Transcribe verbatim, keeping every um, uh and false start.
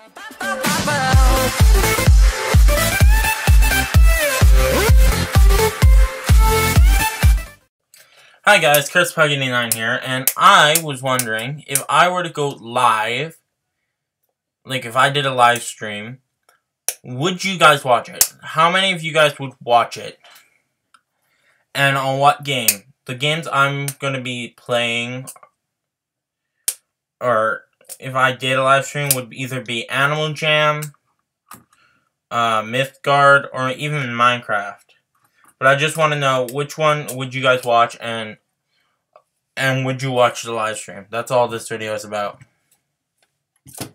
Hi guys, Chris Pug eighty-nine here, and I was wondering if I were to go live, like if I did a live stream, would you guys watch it? How many of you guys would watch it? And on what game? The games I'm going to be playing, or if I did a live stream, would either be Animal Jam, uh, Mythgard, or even Minecraft. But I just want to know which one would you guys watch, and and would you watch the live stream? That's all this video is about.